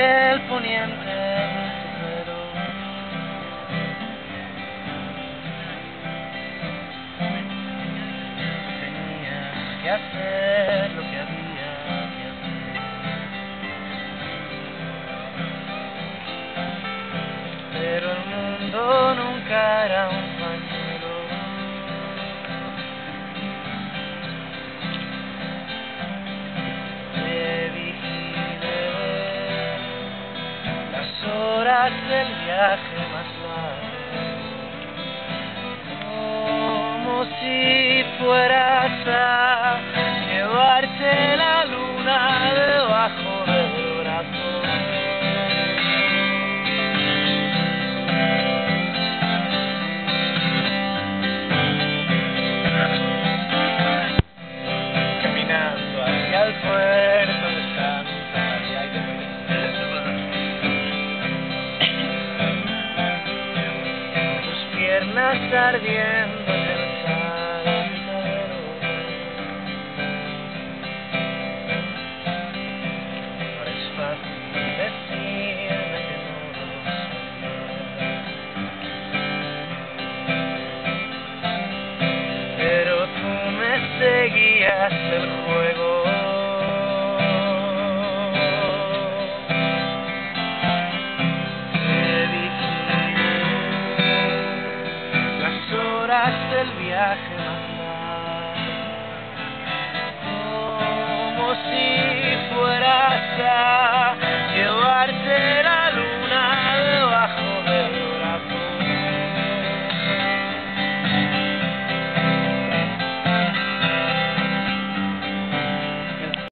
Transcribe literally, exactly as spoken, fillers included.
que el poniente superó. Tenía que hacer lo que había que hacer, pero el mundo nunca era un pañuelo. Te vigilé las horas del viaje más largo, como si fueras a llevarte la luna debajo del brazo. Caminando hacia el puerto descansa y tus piernas ardiendo